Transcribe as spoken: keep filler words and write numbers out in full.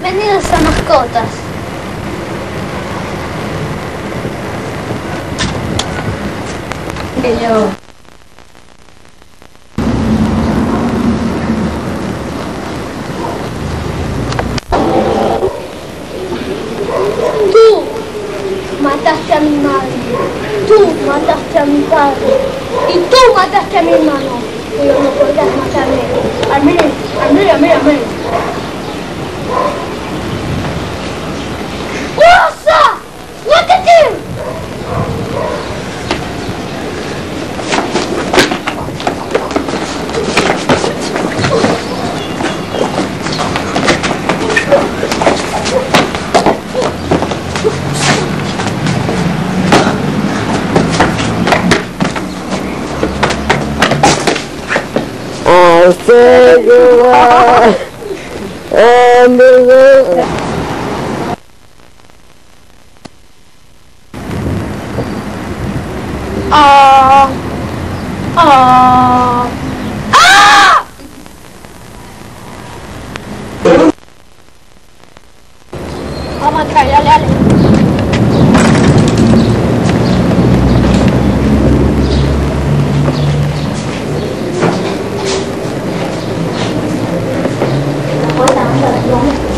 Bienvenidos a Mascotas. Que yo. Tú mataste a mi madre. Tú mataste a mi padre. Y tú mataste a mi hermano. Pero no podrás matarme. A mí, a mí, a mí, a mí. Nossa! Look at him! I said goodbye and the Ah! Ah! Ah! Vamos atrás, dale, dale. Ôi, tao không được, đúng.